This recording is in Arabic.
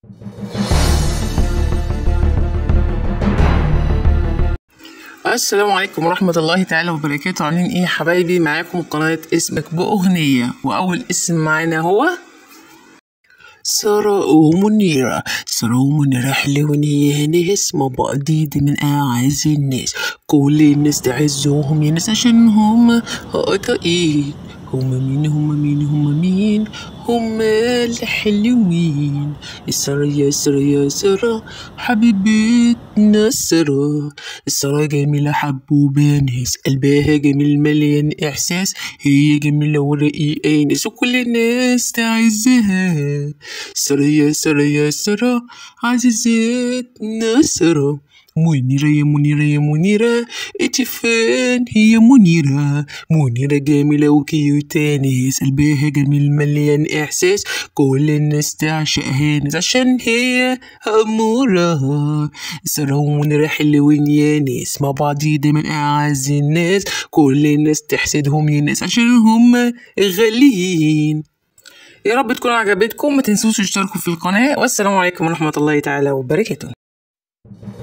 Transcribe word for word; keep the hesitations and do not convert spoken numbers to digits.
السلام عليكم ورحمة الله تعالى وبركاته. عاملين ايه يا حبايبي؟ معاكم قناة اسمك بأغنية، وأول اسم معانا هو سارة ومنيرة. سارة ومنيرة حلوين يا ناس، مع بعض من أعز الناس، كل الناس تعزهم يا ناس عشان هم قطاقين. هما مين هما مين هما مين هما الحلوين. يا سارة يا سارة يا سارة حبيبتنا سارة. سارة جميلة حبوبة ناس، قلبها جميل مليان إحساس، هي جميلة ورقيقة ناس وكل الناس تعزها. سارة يا سارة يا سارة عزيزتنا سارة. منيرة يا منيرة يا منيرة انتي فين يا منيرة؟ منيرة جميلة وكيوتة ناس، قلبها جميل مليان إحساس، كل الناس تعشقها ناس عشان هي أمورة. سارة ومنيرة حلوين يا ناس، مع بعض دايما أعز الناس، كل الناس تحسدهم يا ناس عشان هم غاليين. يا رب تكون عجبتكم، ما تنسوش تشتركوا في القناة، والسلام عليكم ورحمة الله تعالى وبركاته.